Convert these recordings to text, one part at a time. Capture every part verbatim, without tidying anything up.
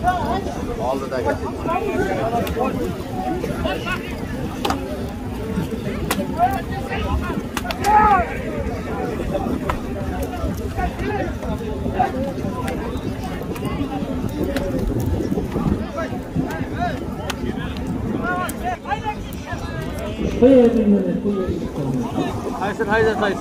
Oldidagi. Hayır, hayır, hayır.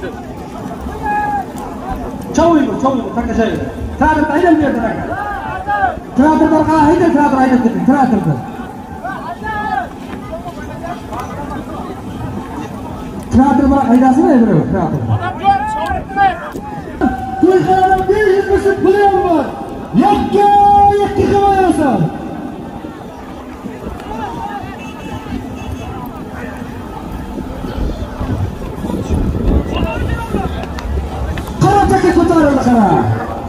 Çavuydu, çavuydu, takı şey. Traktör hayır bir yerde rakı. Traktörden kala hayır, traktör hayır dedi, traktörden. Traktör bırak haydasın mı Ebru? Traktör. Türkiye'nin bir yüzmesi pılıyor var. Yakka, yakka kıvayasın. Kara takı kurtarıldı kara.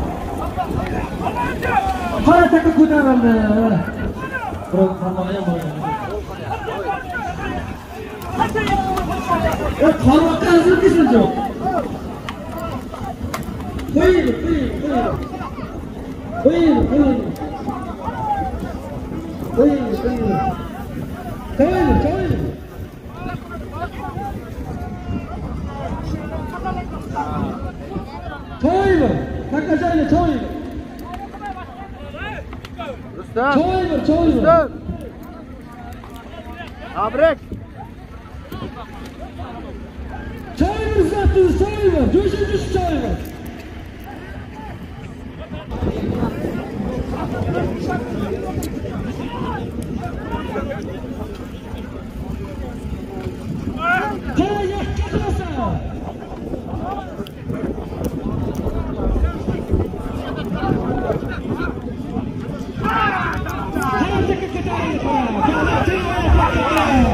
Kara takı kurtarıldı. Burası tamamaya mı? O parmakta hazır mısın çok? Koyun, koyun, koyun. Koyun, koyun. Koyun, koyun. Koyun, koyun. Koyun. Takacağını koyun. Rustam. Koyun, koyun. Rustam. Abrek. Çayır uzattınız, çayır var. Düşün düşün çayır var. Kaya yakka kılasa. Kaya tekki kıtarını kaya. Kaya tekki kıtarını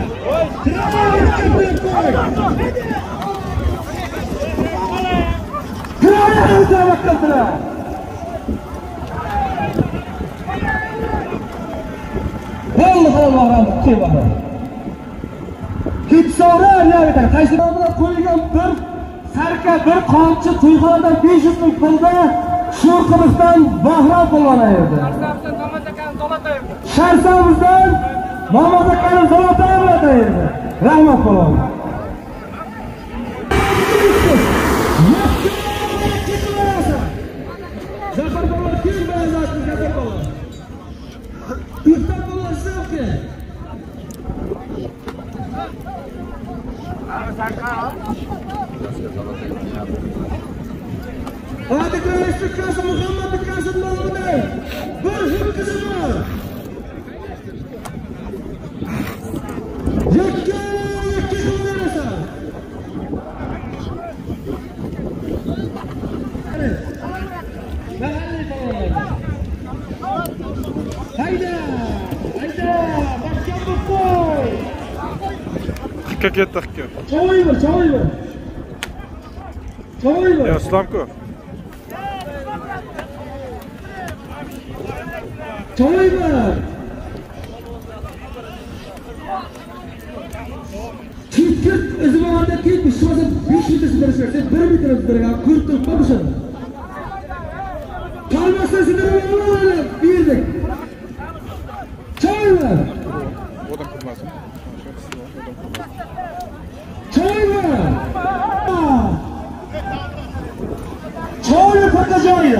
Kırağına bakıldılar. Vallahi Allah'ım kim var? Hiç sonra ne biter? Kayseri'de koyulgan bir sarka bir qamchi Tuyg'ondan besh yuz ming pulda Sho'rqiliqdan Bahrom qo'llanaydi. Sharsabizdan Mamad akani Zolotayevdi. Rahmat qo'lon. Zafar bola kim ba'zatni Zafar bola. Iftar bola sizga. Hadi kreislik kası Muhammed Kasım Mahmud'e bir hırkızı var. Yakka yakka kılınırsa. Hayda! Hayda! Bakkan bu koy! Hakka ketdi, hakka. Çavoy var, çavoy var. Çavoy var. Ya Islamko. Çavoy var. Kit o'zi bo'lganda ketdi. Shu hozir besh metrsi berishsa, bir metr bergan kurtib qo'yishadi. Qalmasa sizlarga berdik. Çavoy var. Odam kurmasın. Çavoy var. Çavoy patlayacak.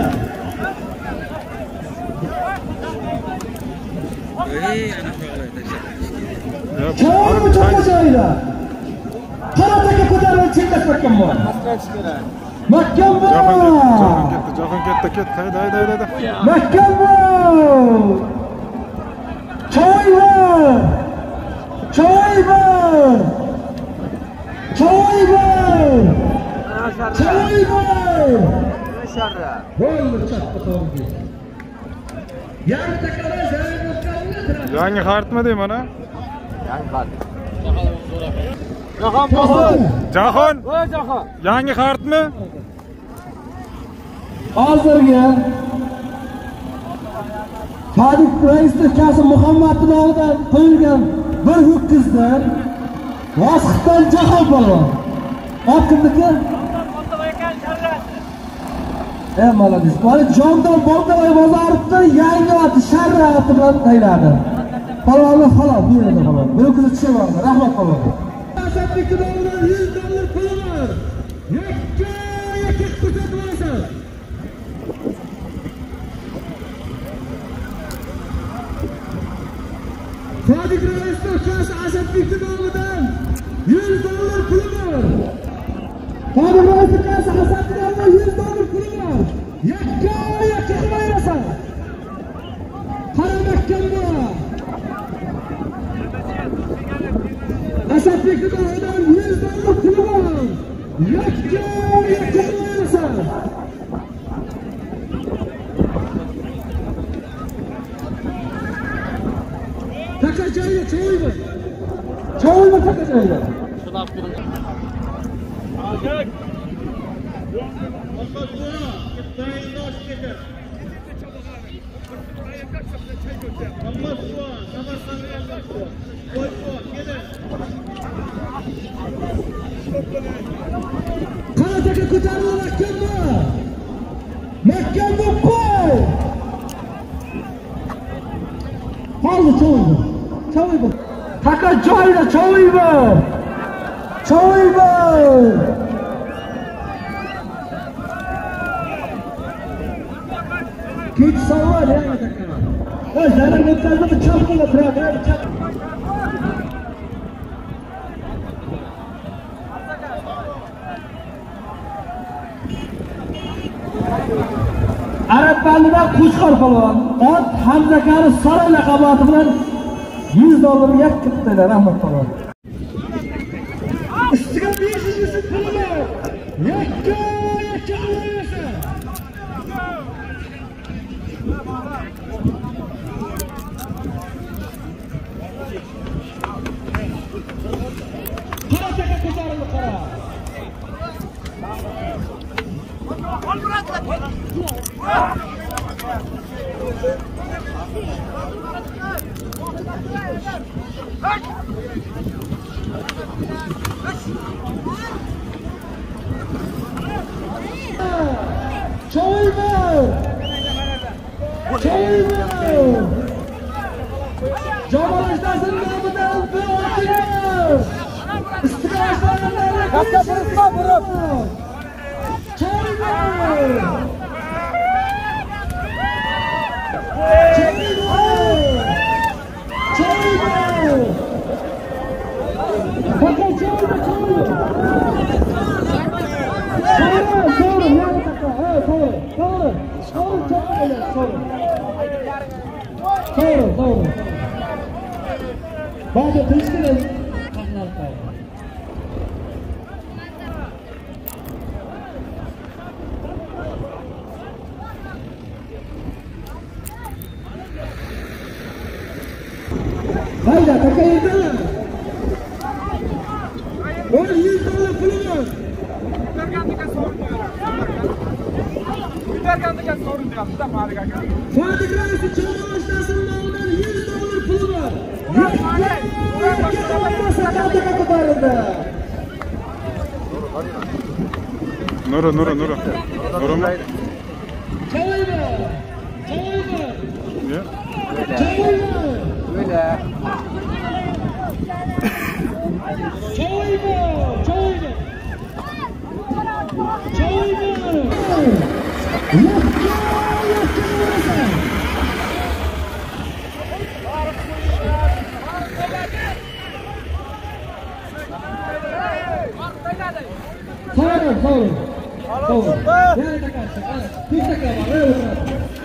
Çavoy patlayacak. Karataka ko'tarilib chekkas mahkam bor. Mahkam bor. Jahon ketdi, jahon ketdi, ketdi. Hayda, hayda, hayda. Mahkam bor. Çavoy var. Çavoy var. Çavoy var. Çavoy var. Maşallah. Bo'ldi, chatta to'g'ri. Yarmi takalar zarar o'tkazdi. Yangi xaritmi deyman mana? Yangi xarit. Jahon boshqa. Jahon. Voy Jahon. Yangi xaritmi? Hozirgi Fadik Raisning Kasım Muhammadning nomidan qo'yilgan bir ho'kizdan Vosxiqdan Jahon polvon. Otniki E malades. Mana Jondon Boltavoy bozorovda yangi oti Sharra oti bilan tayladi. Palvonlar xolos, bu yerda palvon. Buni kuzatishga bordi. Rahmat palvon. Asadbek nomidan yuz dollar puli bor. Yakka yakka ko'rsatib olasan. Sodiq Raisov ukasi Asadbek nomidan yuz dollar puli bor. Sodiq Raisov ukasi Asadbek nomidan yuz dollar puli bor. Yakka yakka qo'yasan. Qaramakkan bu. Asadbek nomidan yuz dollar puli bor. Yakka yakka qo'yasan. Takacayı çoğuydu. Çoğuydu takacayı. Şunu yapıyorum. Karataka kurtarma Mekkan'da. Mekkan'da koy. Fazla çoğuydu. Çoğuydu. Takacayı çoğuydu. Çoğuydu. Hiç sallar ya takacayı. O zaten Mekkan'da bir çapkınla bırak. Arab bandidan Qo'chqor polvon ot Hamzakari Saroy laqabati bilan yuz dollar yakka rahmat polvon. Ustiga besh yuz puli bor. Yakka yakka qo'yasan. Qarataga ko'tarildi qara. Çoğuydu. Çoğuydu. Jamolaştasın nomidan bu otimiz. İstiqomatlardan katta burutma burup. Çoğuydu. Çoğuydu. Çoğuydu. Bakın çoğuydu çoğuydu. Doğru, doğru, yani takla, evet, doğru, doğru, doğru, çok öyle, doğru. Doğru, doğru. Bazı teşkiler kanlar kaldı. Hayda, takayırdı. on yüz dolar pulu var. Sodiq Raisov Jamoashtasini nomidan yuz dollar puli bor. Nura, Nura, Nura. Nura mı? Çoğuydu. Çoğuydu. Ne? Çoğuydu. Böyle. Çoğuydu. Çoğuydu. Çoğuydu. Yakka yakka olasan. Doğru, doğru. Doğru. Yani takarsın. Bir dakika var. Öyle bırak.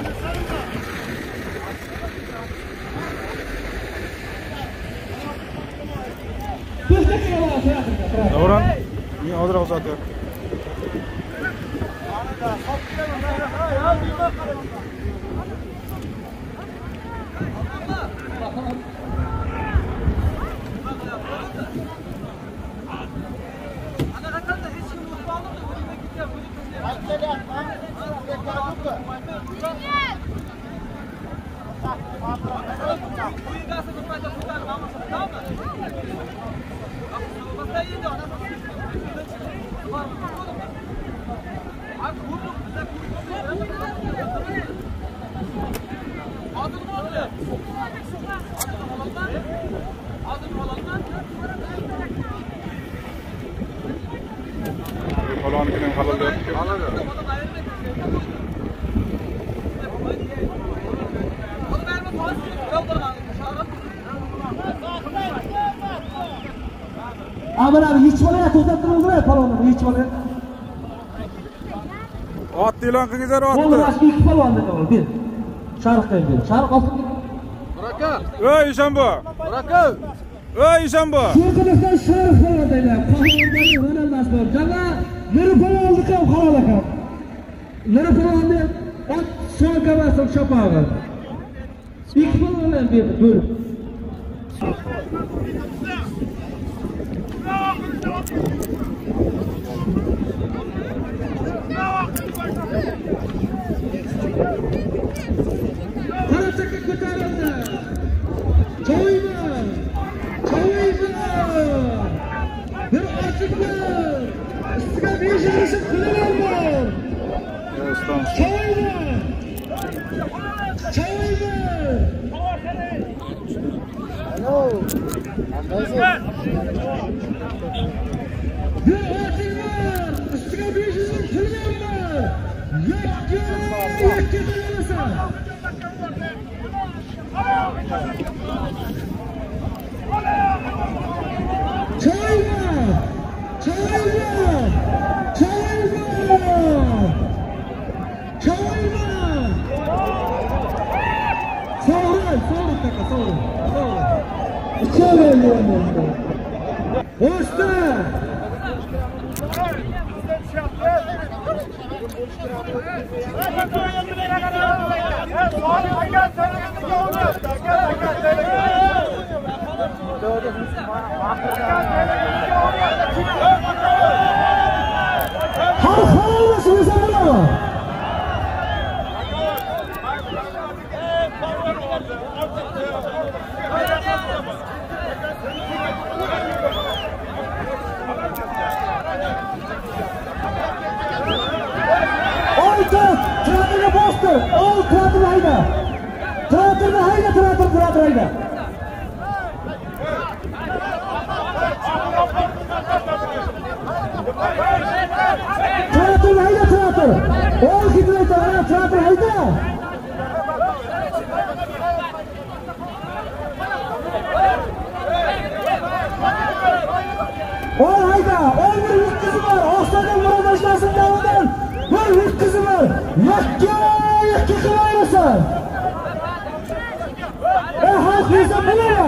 Bir dakika var. Davran. İyi, hazır ol zaten. Abi vurduk bize. Palonnikini ham halol deb. Amir abi yechib olay, to'xtatib turib palonni yechib olay. Otni e'lon qilingizlar, otni. Bo'ldi, mana ikki palonni qo'ying, ber. Sharqdan ber. Sharq olsin. Buraka. Ey Ishonbo. Buraka. Ey Ishonbo. Sharqdan sharq qo'yinglar. Qahramonlarning Ronaldasi bor. Jana Nurpolonni ham halol ekan. Nurpolonni ot so'nggamasam chopag'i. Ikki pallonni berdi, ber. Qarachaga ko'tarildi. Choyma. Choyma. Bir ochiqlar. Ustiga besh yarashib qilaverman. Ustam. Choyma. Choyma. Alo. Bir ochiqlar. Ustiga besh yarashib qilaverman. Yakka. Yakka qilaversan. Choyma! Choyma! Choyma! Choyma! Sovrin, sovrin taka, sovrin. Sovrin. Choyma! O'sta! Har xolasi o'zimizmi? Olti, traktorni bosdi. Ol, traktorni hayda. Traktorni hayda, traktor, traktor hayda. Traktor hayda, traktor. Ol gidlaydi, ana traktor hayda. Ol hayda, ol bir yutqizi bor. Oqsadan murodashlasin davidan. Bir yutqizi bor. Yakka, yakka qilaversan. Ey xalq yesa bo'lar.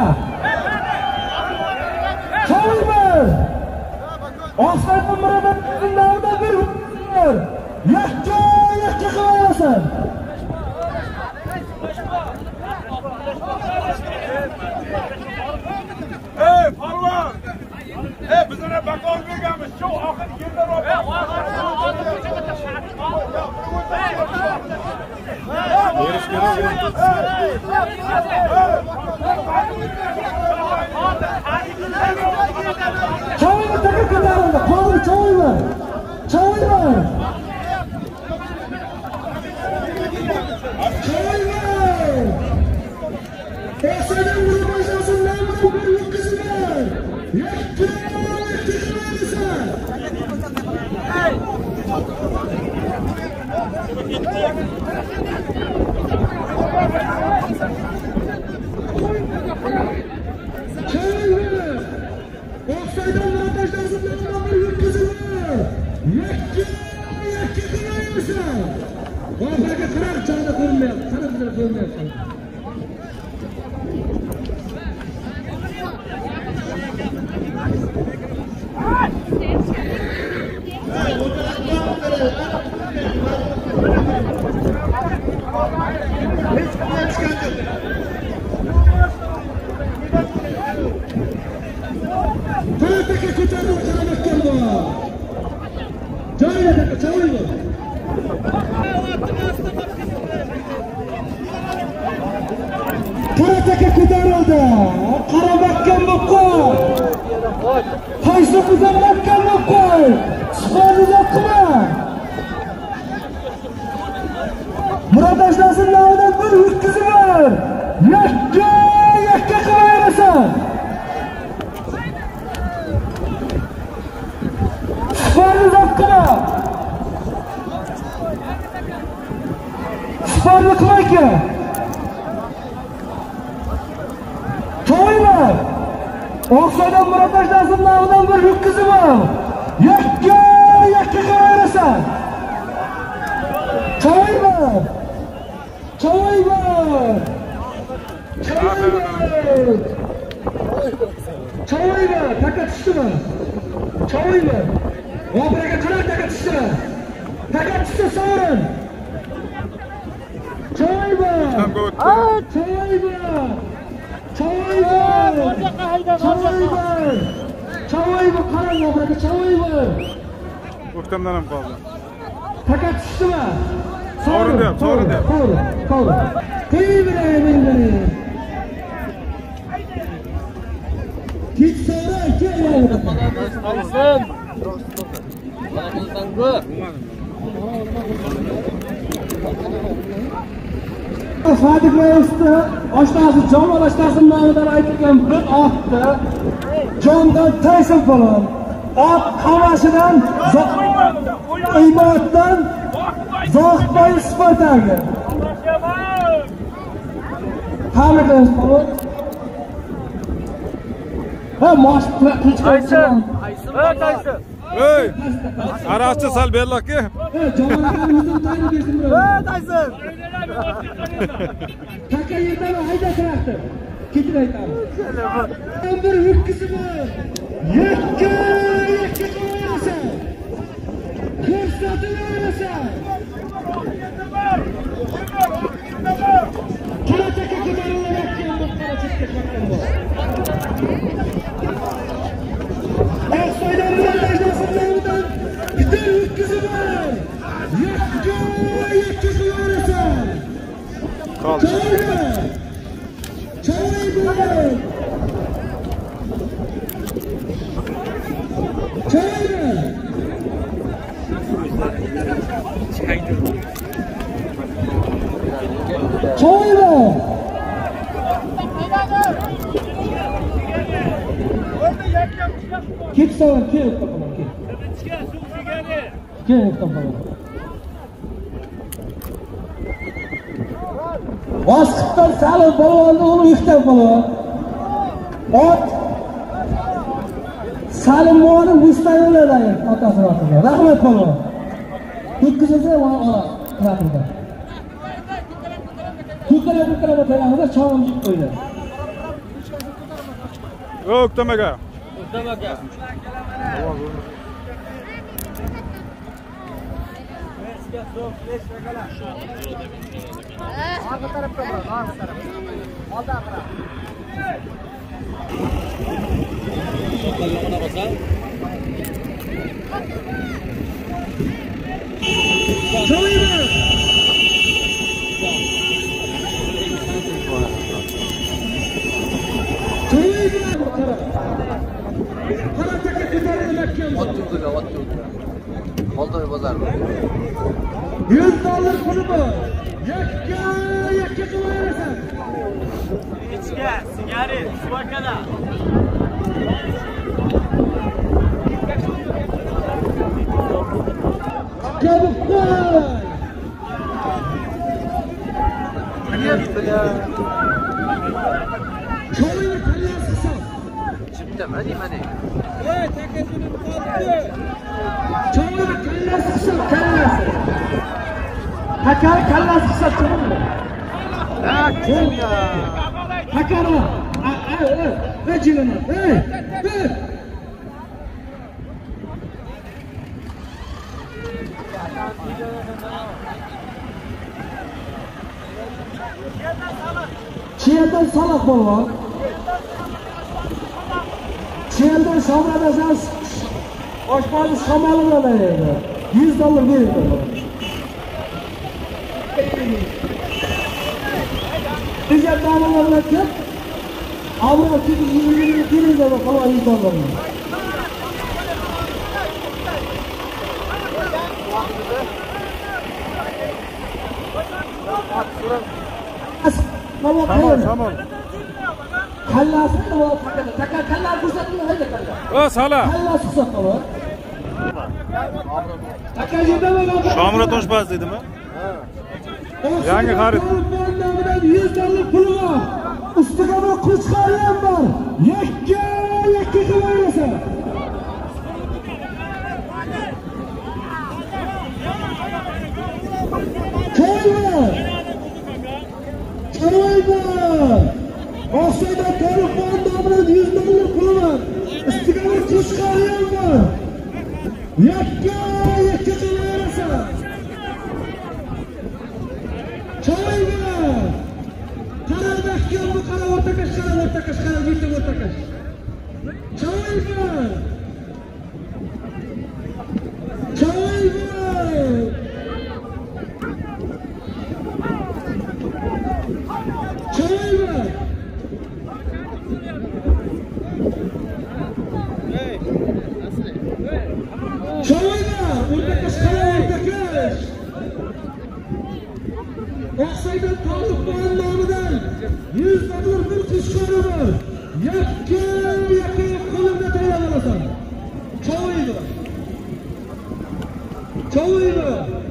Choyma. Oqsadan murodashlasin davidan bir yutqizi bor. Yakka, yakka qilaversan. Ey palvon. Ey bizlarga bakol berganmiz. Shu oxir yerdan olib. Berish kerak. Choyma taka ko'tarildi. Qoldi choyma. Choyma. Choyma. Oqsadan murodashlasin davidan bir yutqizi bor. Yakka, yakka qilaversan. Choyma. Oqsadan murodashlasin davidan bir yutqizi bor. Yakka, yakka qilaversan. Oxirgi qirar chog'da ko'rinmayapti. Qara bizlar ko'rinmayapti. Traktorga ko'tarilib qaramoqdan bor. Joyida taka, choyma. Traktorga ko'tarildi. Qaramoqdan bo'lib qo'y. Qaysi uzatmoqdan bo'lib qo'y. Chiqarib qilma. Yakka yakka qilaversan. Sporni zoqqina. Sporni qilmayki. To'ylar. Oqsadan Muratash Nazimdan bir ho'kizim bor. Yakka yakka qilaversan. To'ylar. To'ylar. Choyba, taka tushdimi? Choyba. Obraga qarab taka tushdimi? Taka tushsa sovrin. Choyba. Ha, choyba. Choyba. Choyba. Choyba qarang obraga choyba. O'ktamdan ham qoldi. Taka tushdimi? Sovrin deb, sovrin deb. Sovrin, sovrin. Qo'yibray, Git sonra gel yavrum. Alsın. Aramızdan bu. Sadık Meyus'ta aştası, Cemal aştasının namıdan aytırken bir attı. Candan Tyson falan. At kavaşıdan, İmat'tan Zahbay Spartagı. Hamid'in falan. Ha, maaş kılıç koysun. Evet Tyson. Hey! Araççı sal berlak ki. Evet, Cemal akamızdan tayını versin buraya. Evet Tyson. Taka yerden hayda traktör. Ketin aytalım. Ben bir hükküsü var. Yakka, yakka koyarsan. Kırsatı verirsen. Kira taka kudarına yakkan bu kara çekte bakkan bu. Aksoy'dan Murataş Nazımlarından gider hükküsü var. Yakka, yakka koyarsan. Kaldı. Çoyba! Çoyba! Çoyba! Git sonra, gel bakalım, gel. Gel bakalım. Vasıftan salı balonda onu yükten balon. Ot. Salim Moğan'ın müstahillerden atasını atıyor. Rahmet balon. Hükküzüze ona ona kıratırdı. Hükküle hükküle batıyanında çağımcık öyle. O'ktamaka. O'ktamaka. Arka tarafta bırak, arka tarafta. Alda bırak. Telefona basar. Çoyba! Çoyba! Kara taka kudarını bekliyor musun? Oturdular, oturdular. Oldu bozar mı? Yüz dolar pulu bu. Yakka, yakka koyarsan. İçki, sigari, su arkada. Çabuk koy. Çoyba kallasın. Çıktım, hadi hadi. Çoyba kallasın, kallasın. Hakar kallasın çoyba. Ha, kim ya? Hakara. Ver cilini. Ver. Ver. Çiğden salak bol. Çiğden şamradasan hoşmanı şamalına da verdi. Yüz dolar verir. Bize davalarına çık. Avrupa çünkü yirmi yirmi birin de falan yüz dolar. Palvon Shamol, qayerda? shamol. Kallasini nima takadi? Taka kallar ko'rsatma hayda kalla. O, sala. Kallasi hisob palvon. Taka yerda bo'ladi. Shomurat oshpaz deydimi? Yangi xarid. Nomidan yuz dollar puli bor. Ustiga bir qo'chqori ham bor. Yakka yakka qilaverasa. Choyma. Choyma. Oqsayda telefon nomidan yuz dollar puli bor. Ustiga bir qo'chqori ham bor. Yakka yakka qilaverasa. Choyma. Qaradakkan bu qara o'rtakash, qara o'rtakash, qara bitta o'rtakash. Choyma. Choyma. Choyma. Choyma. O'rtakash, qara o'rtakash. Oqsayda Tolibon nomidan yuz dollar bir qo'shqori bor. Yakka yakka qo'limda tayyor olasan. Choyma. Choyma.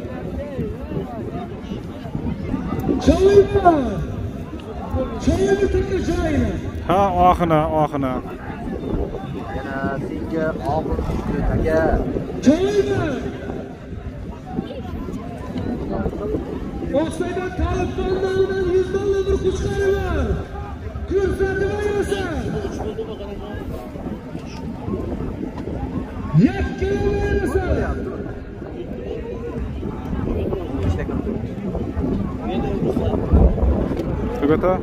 Choyma. Choyma taka joyina. Ha, oxina, oxina. Yana senga og'ir tushdi taka. Choyma. Oqsayda Tolibon nomidan yuz dollar bir qo'shqori bor. Ko'rsatib olasan. Yakka olasan. Tugata.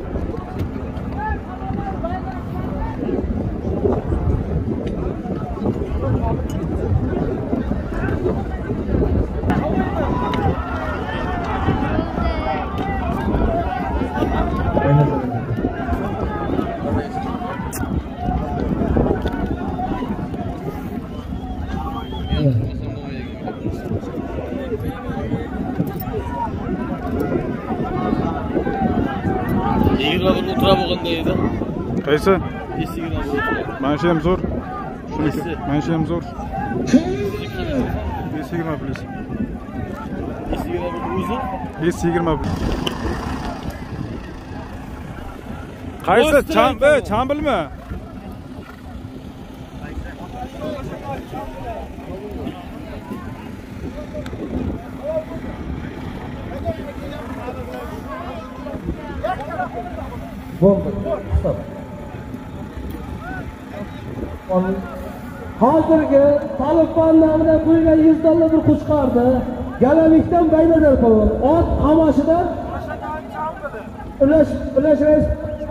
yigirma bir o'tirib olganda edi. Qaysi? yigirma bir. Mana shu ham zo'r. Shuniki. Mana shu ham zo'r. yigirma plyus. yigirma bir o'zi. yigirma bir. Qaysi? Cham, e, chambilmi? Bo'ldi. Stop. Hozirgi Tolibon nomidan qo'yilgan yuz dollar bir qo'chqordi. Galalikdan bayladar palvon. Ot qamashidan ulash ulash rais.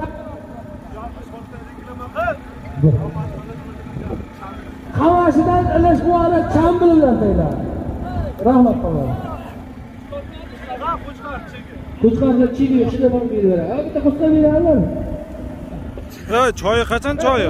Qamashidan ulash bu ana chambilidan deylar. Rahmat palvon. Qo'chqorni chiliyo shunday bo'lib beradi. Ha, bitta qo'chqor beradi. Ha, choyi qachon choyi?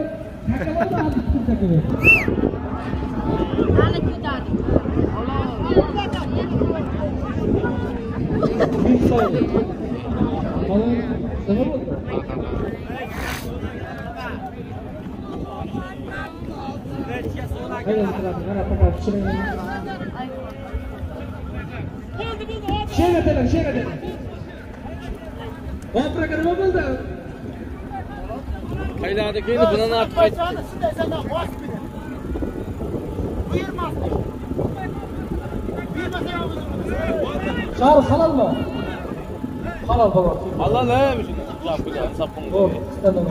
Şöyle dedim, şöyle dedim. Vapura kadar mı buldu? Qaylarda keldi, bundan ortiq qaytdi. Çağrı halal mı? Halal falan. Allah ne yapmış? Yapıyor, sapın. Doğru, istemem.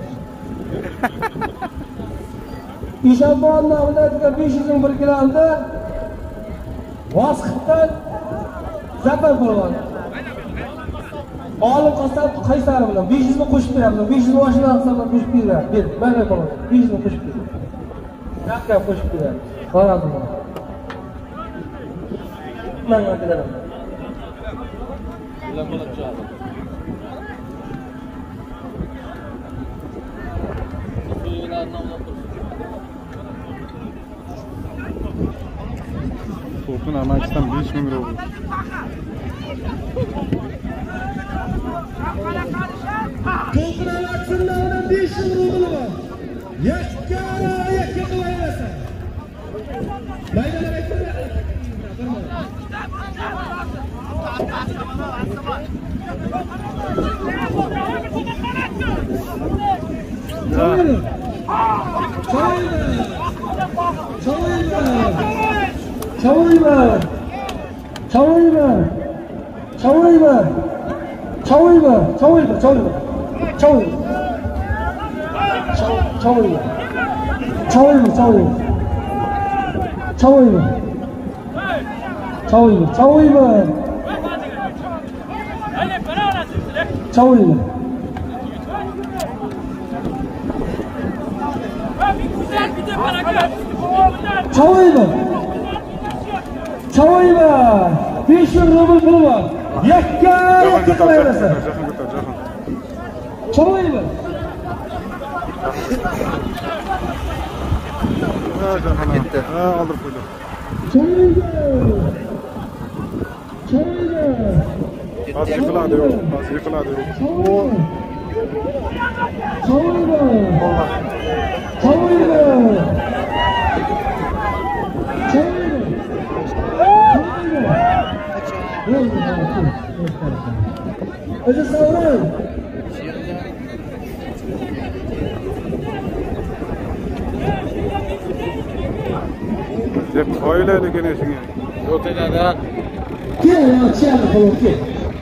İşan bu anlamda beş yüzün bir kilomda Vasıf'tan zafer falan. Olim qasam Qaysar bilan besh yuz ming qo'shib beramiz. besh yuz mashina hisobdan qo'shib beradi. Ber, mana qo'yaman. besh yuz ming qo'shib beradi. Yakka qo'shib beradi. Qaradi. Mana bilaman. Bilan bo'lib chiqadi. To'pni amakisidan besh ming rubl. To'qqiz besh ming rubl bor. Yakka yakka qilaversan. Maydalar aytadi. Choyma. Choyma. Choyma. Choyma. Choyma. Choyma. Choyma. Choyma. Choyma. Choyma. Choyma. Choyma. Choyma. Choyma. Choyma. Choyma. Choyma. Choyma. besh ming rubl puli bor. Yakka yakka qilaversan. Choyma. Ha, ketdi. Ha, oldirib qo'ydi. Choyma. Choyma. Hozir yiqiladi yo'q, hozir yiqiladi yo'q. Choyma. Choyma. O'zi savol. Deb qo'yiladi ekan shunga. O'taylarda. Kel, yaxshi bo'lib kel.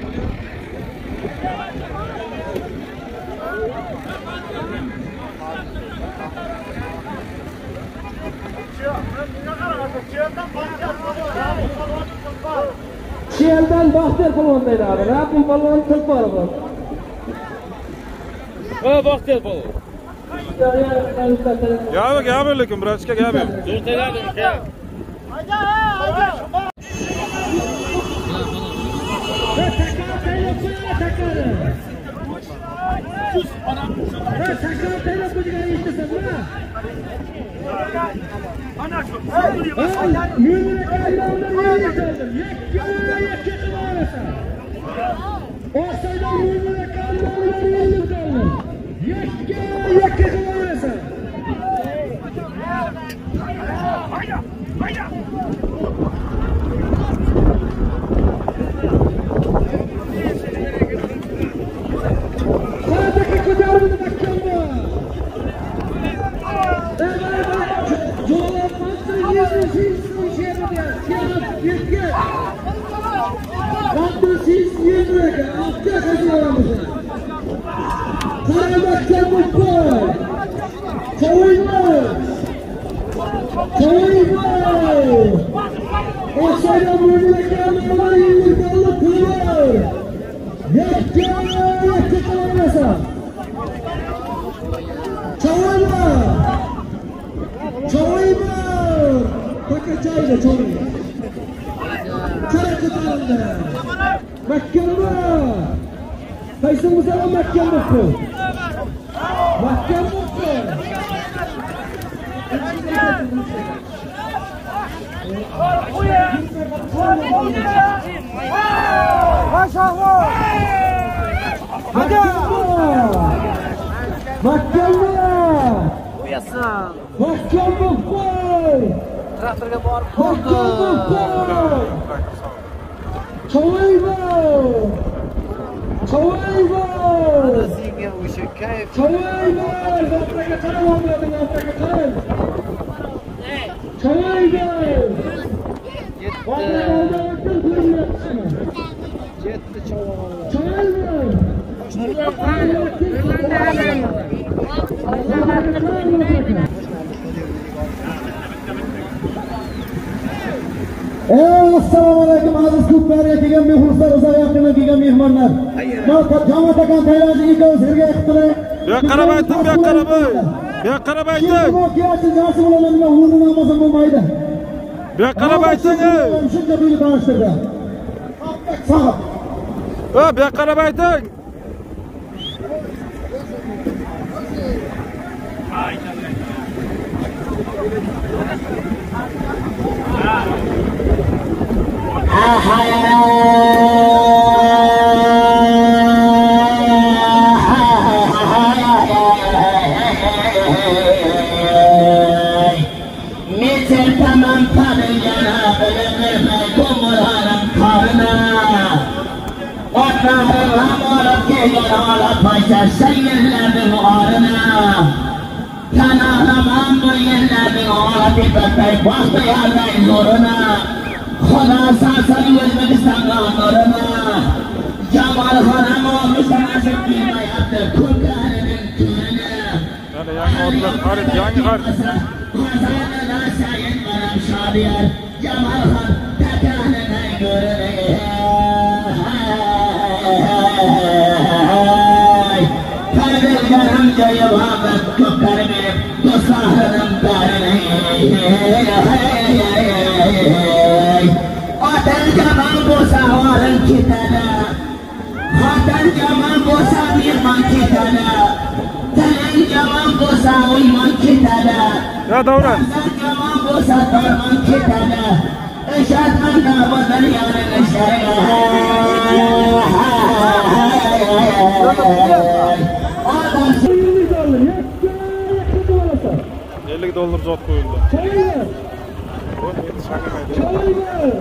Şiyelden Baxtiyor polvondaydı abi. Rabbim polvon çok var bu. Ha, Baxtiyor polvon. Ya bak, ya lekin birazga gap yo'q. O'taylarda. Hayda, hayda. Ana şu. Mühürlük aylarında mühürlük aldım. Yakka yakka kılaversan. Orsaydan mühürlük aylarında mühürlük aldım. Yakka yakka kılaversan. Hayda, hayda. Sadece kucağımda bakıyorum. Siz yüz lira, hafta kazanıyorsunuz. Karabaklar mutlu. Çoğuyma. Çoğuyma. Aşağıda memleketlerden yıllık kılıyor. Yakka yakka kalamasa. Çoğuyma. Çoğuyma. Bakın çayla çoğuyma. Çay kutuğunda. Mahkemde. Kaysın sana mahkemde bu. Mahkemde bu. Maşallah. Hadi. Mahkemde. Uyasın. Mahkemde bu. Traktorga borib Mahkemde bu. Çoğuyma! Çoğuyma! senga o'sha kayf. Çoğuyma! Zatraga qarab olmadim, zatraga qarab. Çoğuyma! Vatandaşlar olmadan ko'ryapsizmi? Jetdi cho'g'on. Çoğuyma! Assalomu alaykum aziz ko'plarga kelgan mehmonlar, uzoq yaqinga kelgan mehmonlar. Jamoat akam tayyorlashga ikkovini sirga yiqitdilar. Bu yoqqa qarab ayting, bu yoqqa qarab. Bu yoqqa qarab ayting. Voqeasi yaxshi bo'laman, o'rnini olmasam bo'lmaydi. Bu yoqqa qarab ayting. Shuncha buyruq tanishtirdi. Sağ. Ha, bu yoqqa qarab ayting. Ah, yangi otlar xarid, yangi xarid. Ya Davran. ellik dollar zot qo'yildi. Qo'y, endi shaqamaydi.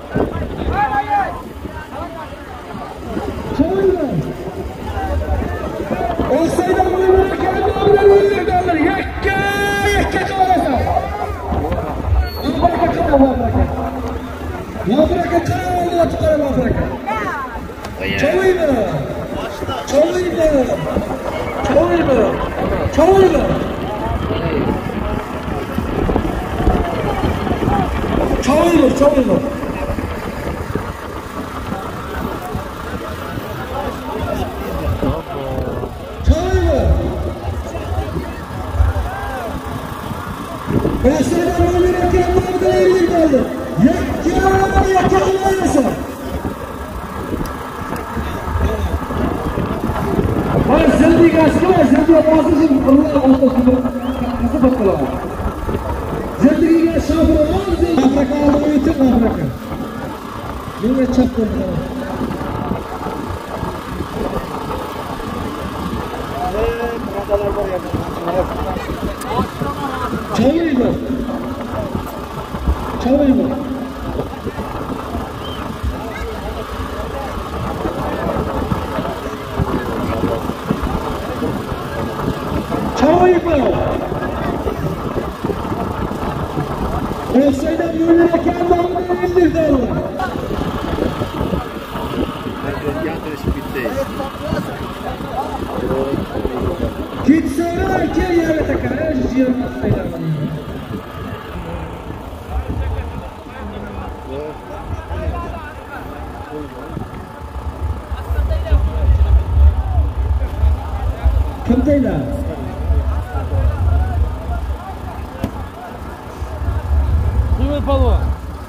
Timur palvon.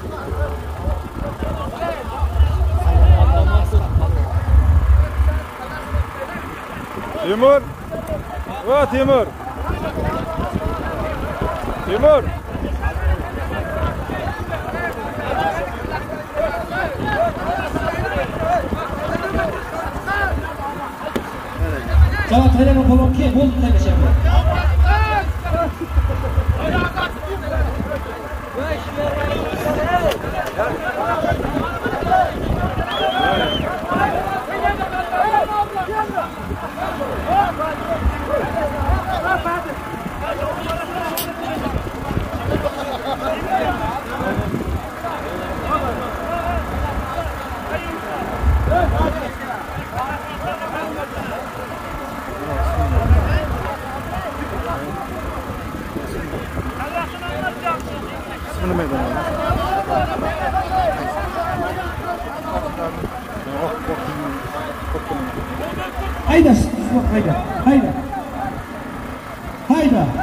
Timur. Va Timur. Timur. Javob tayyorman palvon, ke bo'ldi talashyapman. Hayda, hayda, hayda. Hayda.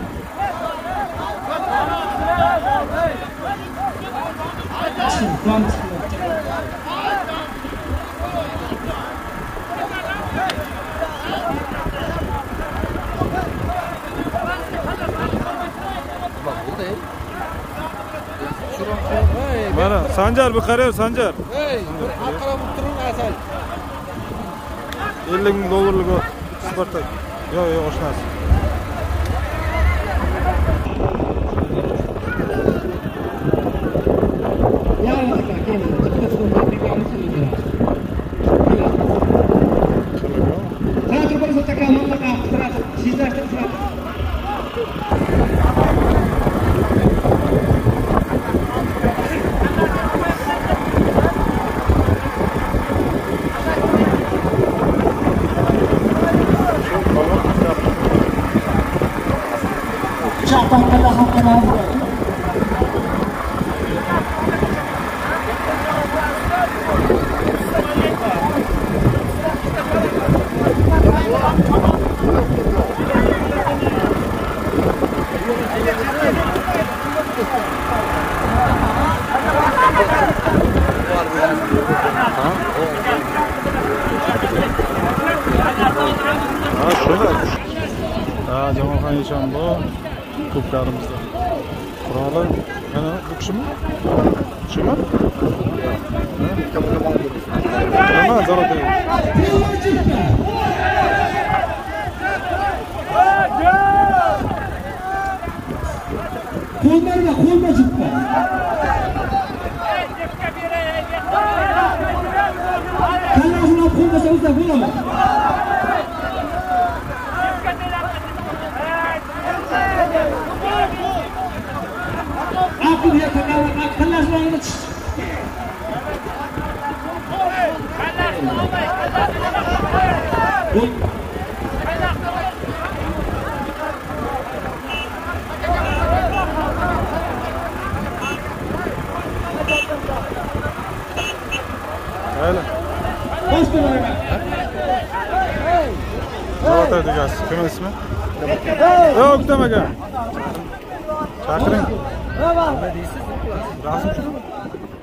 Mana Sanjar bir qarayver, Sanjar. Ey, qarab turun asal. ellik ming dollarlik o Spartak. Yo'q, yo'q, oshnasi. Eshonbo ko'pkarimizda. Quroli mana bu kishimi? Kishimi? Nima zarota? Qo'llarga qo'lma chiqdi. Kallasini qo'ymasa o'zi bo'ladimi? Aqlga kallasini kallasini Hayır. bosh qo'yma. Zarota degasiz. Kim ismi? Yo'q, demaga. Chaqiring. Nima deysiz? Rasm shumi?